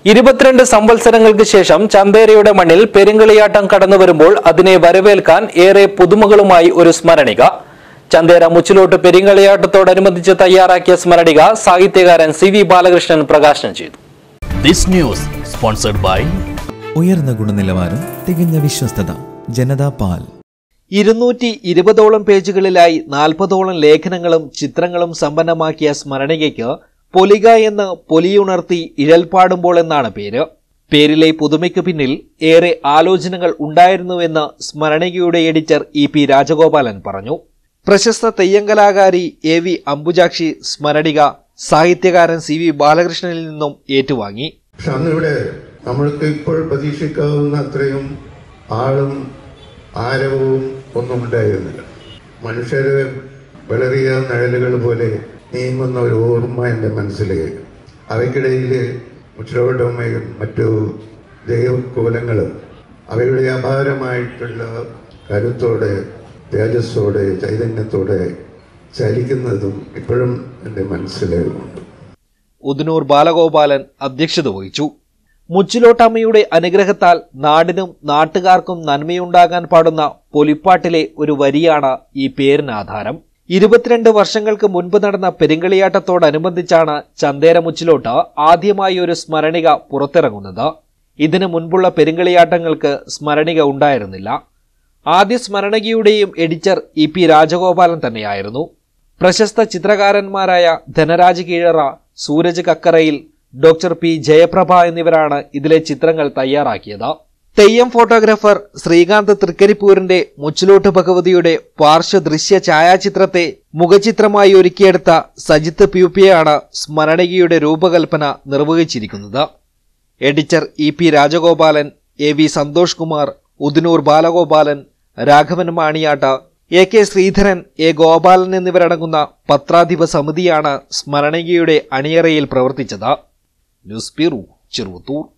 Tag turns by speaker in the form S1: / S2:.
S1: 22 സംവത്സരങ്ങൾക്ക് ശേഷം ചന്തേരയുടെ മണ്ണിൽ പെരുങ്കളിയാട്ടം കടന്നു വരുമ്പോൾ അതിനെ വരവേൽക്കാൻ ഏറെ പുതുമകളുമായി ഒരു സ്മരണിക. ചന്തേര മുച്ചിലോട്ട് പെരുങ്കളിയാട്ടത്തോടനുബന്ധിച്ച് തയ്യാറാക്കിയ സ്മരണിക സാഹിത്യകാരൻ CV ബാലകൃഷ്ണൻ പ്രകാശനം ചെയ്തു.
S2: This news sponsored by
S3: ഉയർന്ന ഗുണനിലവാരം, തികഞ്ഞ വിശ്വസ്തത, ജനതാ പാൽ.
S4: 220ഓളം പേജുകളിലായി 40ഓളം ലേഖനങ്ങളും ചിത്രങ്ങളും സമ്പന്നമാക്കിയ സ്മരണികയ്ക്ക് പൊലിക എന്ന് പൊലിയുണർത്തി ഇഴൽപ്പാടുമ്പോൾ എന്നാണ് പേര്. പേരിലെ പുതുമയ്ക്ക് പിന്നിൽ ഏറെ ആലോചനകൾ ഉണ്ടായിരുന്നുവെന്ന് സ്മരണികയുടെ എഡിറ്റർ EP രാജഗോപാലൻ പറഞ്ഞു. പ്രശസ്ത തെയ്യങ്കലാകാരി AV അംബുജാക്ഷി സ്മരണിക സാഹിത്യകാരൻ CV ബാലകൃഷ്ണനിൽ നിന്നും ഏറ്റുവാങ്ങി.
S5: അന്നിവിടെ നമ്മൾക്ക് ഇപ്പോൾ പ്രതീക്ഷിക്കാവുന്ന അത്രയും ആളും ആരവവും ഒന്നും ഉണ്ടായിരുന്നില്ല. മനുഷ്യരെ വളരെയ നിഴലുകൾ പോലെ നീങ്ങുന്ന ഒരു ഓർമ്മ എൻ്റെ മനസ്സിലേക്ക്. അവയ്ക്കിടയിൽ മുച്ചിലോട്ടമ്മയും മറ്റു ദൈവകോലങ്ങളും അവയുടെ അപാരമായിട്ടുള്ള കരുത്തോടെ, തേജസ്സോടെ, ചൈതന്യത്തോടെ ചലിക്കുന്നതും ഇപ്പോഴും എൻ്റെ മനസ്സിലുണ്ട്.
S4: ഉദനൂർ ബാലഗോപാലൻ അധ്യക്ഷത വഹിച്ചു. മുച്ചിലോട്ടമ്മയുടെ അനുഗ്രഹത്താൽ നാടിനും നാട്ടുകാർക്കും നന്മയുണ്ടാകാൻ പാടുന്ന പൊലിപ്പാട്ടിലെ ഒരു വരിയാണ് ഈ പേരിനാധാരം. 22 വർഷങ്ങൾക്ക് മുൻപ് നടന്ന പെരുങ്കളിയാട്ടത്തോടനുബന്ധിച്ചാണ് ചന്തേര മുച്ചിലോട്ട് ആദ്യമായി ഒരു സ്മരണിക പുറത്തിറങ്ങുന്നത്. ഇതിനു മുൻപുള്ള പെരുങ്കളിയാട്ടങ്ങൾക്ക് സ്മരണിക ഉണ്ടായിരുന്നില്ല. ആദ്യ സ്മരണികയുടെയും എഡിറ്റർ EP രാജഗോപാലൻ തന്നെയായിരുന്നു. പ്രശസ്ത ചിത്രകാരന്മാരായ ധനരാജ് കീഴറ, സൂരജ് കക്കറയിൽ, ഡോക്ടർ P ജയപ്രഭ എന്നിവരാണ് ഇതിലെ ചിത്രങ്ങൾ തയ്യാറാക്കിയത്. തെയ്യം ഫോട്ടോഗ്രാഫർ ശ്രീകാന്ത് തൃക്കരിപ്പൂരിന്റെ മുച്ചിലോട്ട് ഭഗവതിയുടെ പാർശ്വദൃശ്യ ഛായാചിത്രത്തെ മുഖചിത്രമായി ഒരുക്കിയെടുത്ത സജിത്ത് പ്യൂപ്പിയാണ് സ്മരണികയുടെ രൂപകൽപ്പന നിർവഹിച്ചിരിക്കുന്നത്. Editor EP Rajagopalan, AV Santhosh Kumar, Udanur Balagopalan, Raghavan Maniyatt, AK Sreedharan, A Gopalan എന്നിവരടങ്ങുന്ന പത്രാധിപ സമിതിയാണ് സ്മരണികയുടെ അണിയറയിൽ പ്രവർത്തിച്ചത്. News bureau, Cheruvathur.